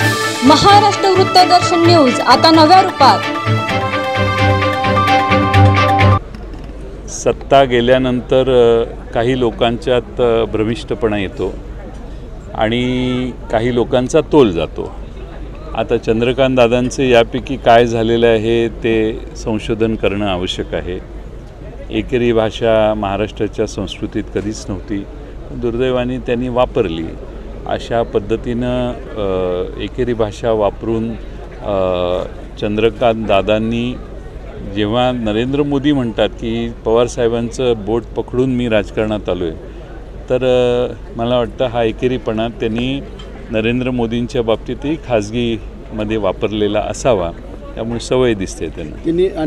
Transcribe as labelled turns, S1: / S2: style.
S1: Maharashtra वृत्तदर्शन news आता नव्या रूपात।
S2: सत्ता गेल्यानंतर काही लोकांच्यात भ्रमिष्टपणा येतो आणि काही लोकांचा तोल जातो। आता चंद्रकांत दादांचे यापैकी काय झालेलं आहे ते संशोधन करणं आवश्यक आहे। एकेरी भाषा महाराष्ट्राच्या संस्कृतीत कधीच नव्हती, दुर्दैवाने त्यांनी वापरली। अशा पद्धतीनं एकेरी भाषा वापरून चंद्रकांत दादांनी जेव्हा नरेंद्र मोदी म्हणतात की पवारसाहेबांचं बोट पकडून मी राजकारणात आलो आहे, तर मला वाटतं हा एकेरीपणा त्यांनी नरेंद्र मोदींच्या बाबतीतही खाजगीमध्ये वापरलेला असावा, त्यामुळे सवय दिसते त्यांना।